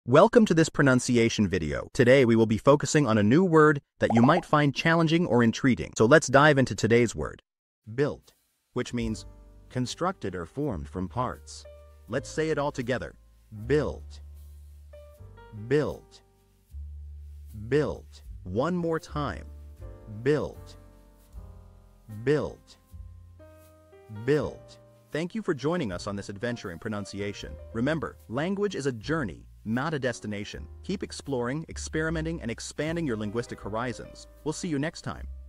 Welcome to this pronunciation video. Today we will be focusing on a new word that you might find challenging or intriguing. So let's dive into today's word. Built, which means constructed or formed from parts. Let's say it all together. Built. Built. Built. One more time. Built. Built. Built. Thank you for joining us on this adventure in pronunciation. Remember, language is a journey, not a destination. Keep exploring, experimenting, and expanding your linguistic horizons. We'll see you next time.